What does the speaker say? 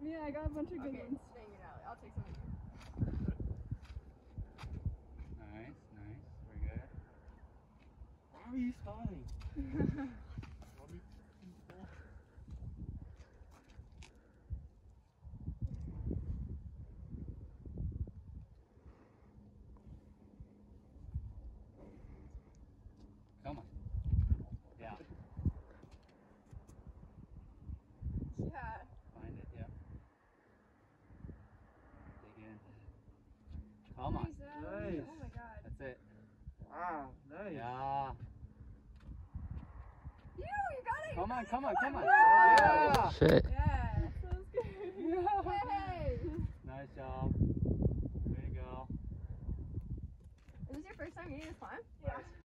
Yeah, I got a bunch of good Okay, ones. dang it, Allie. I'll take some of you. Nice, nice. Very good. Why are you stalling? Come on. Yeah. Yeah. Find it, yeah. Dig in. Come on. Nice, Allie. Nice. Oh my god. That's it. Ah, nice. Yeah. You got it. Come on, come on, come on. Yeah. Yeah. Shit. Yeah. That was good. Hey. Nice job. Way to go. Is this your first time eating this climb? Yeah.